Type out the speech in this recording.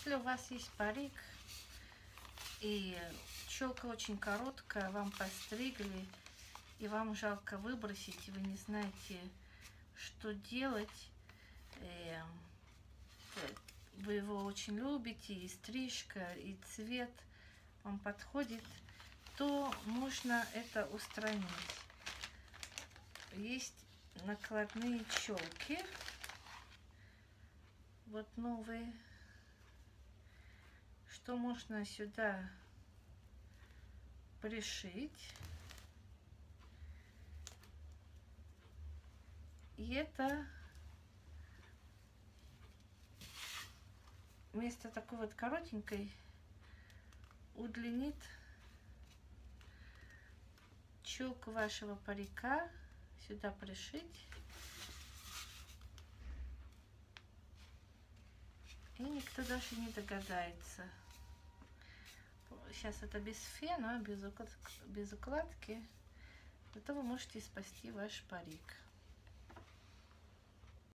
Если у вас есть парик и челка очень короткая, вам постригли, и вам жалко выбросить, и вы не знаете, что делать, вы его очень любите, и стрижка, и цвет вам подходит, то можно это устранить. Есть накладные челки, вот новые, что можно сюда пришить. И это вместо такой вот коротенькой удлинит челку вашего парика. Сюда пришить. И никто даже не догадается. Сейчас это без фена, без укладки. Зато вы можете спасти ваш парик.